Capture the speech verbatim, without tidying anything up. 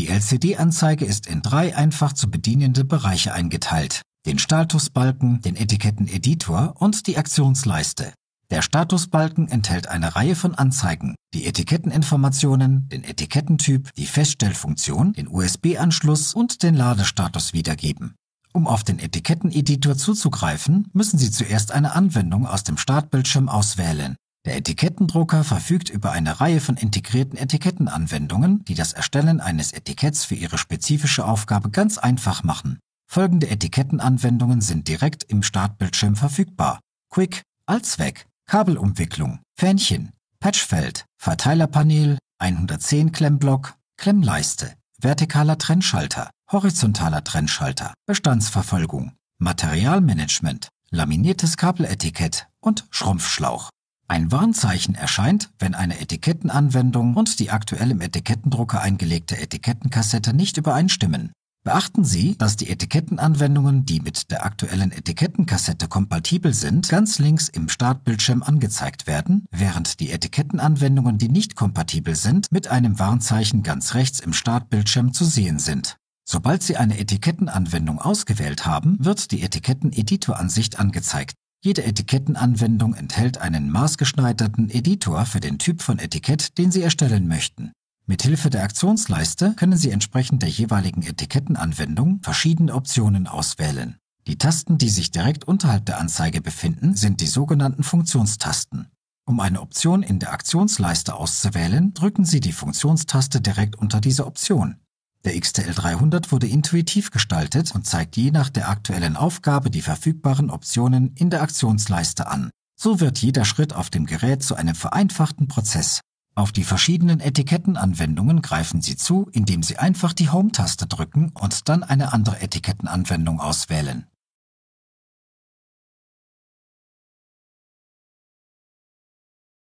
L C D-Anzeige ist in drei einfach zu bedienende Bereiche eingeteilt: den Statusbalken, den Etiketteneditor und die Aktionsleiste. Der Statusbalken enthält eine Reihe von Anzeigen: die Etiketteninformationen, den Etikettentyp, die Feststellfunktion, den U S B-Anschluss und den Ladestatus wiedergeben. Um auf den Etiketteneditor zuzugreifen, müssen Sie zuerst eine Anwendung aus dem Startbildschirm auswählen. Der Etikettendrucker verfügt über eine Reihe von integrierten Etikettenanwendungen, die das Erstellen eines Etiketts für Ihre spezifische Aufgabe ganz einfach machen. Folgende Etikettenanwendungen sind direkt im Startbildschirm verfügbar: Quick, Allzweck, Kabelumwicklung, Fähnchen, Patchfeld, Verteilerpanel, hundertzehn Klemmblock, Klemmleiste, vertikaler Trennschalter, horizontaler Trennschalter, Bestandsverfolgung, Materialmanagement, laminiertes Kabeletikett und Schrumpfschlauch. Ein Warnzeichen erscheint, wenn eine Etikettenanwendung und die aktuell im Etikettendrucker eingelegte Etikettenkassette nicht übereinstimmen. Beachten Sie, dass die Etikettenanwendungen, die mit der aktuellen Etikettenkassette kompatibel sind, ganz links im Startbildschirm angezeigt werden, während die Etikettenanwendungen, die nicht kompatibel sind, mit einem Warnzeichen ganz rechts im Startbildschirm zu sehen sind. Sobald Sie eine Etikettenanwendung ausgewählt haben, wird die Etiketteneditoransicht angezeigt. Jede Etikettenanwendung enthält einen maßgeschneiderten Editor für den Typ von Etikett, den Sie erstellen möchten. Mithilfe der Aktionsleiste können Sie entsprechend der jeweiligen Etikettenanwendung verschiedene Optionen auswählen. Die Tasten, die sich direkt unterhalb der Anzeige befinden, sind die sogenannten Funktionstasten. Um eine Option in der Aktionsleiste auszuwählen, drücken Sie die Funktionstaste direkt unter dieser Option. Der X T L dreihundert wurde intuitiv gestaltet und zeigt je nach der aktuellen Aufgabe die verfügbaren Optionen in der Aktionsleiste an. So wird jeder Schritt auf dem Gerät zu einem vereinfachten Prozess. Auf die verschiedenen Etikettenanwendungen greifen Sie zu, indem Sie einfach die Home-Taste drücken und dann eine andere Etikettenanwendung auswählen.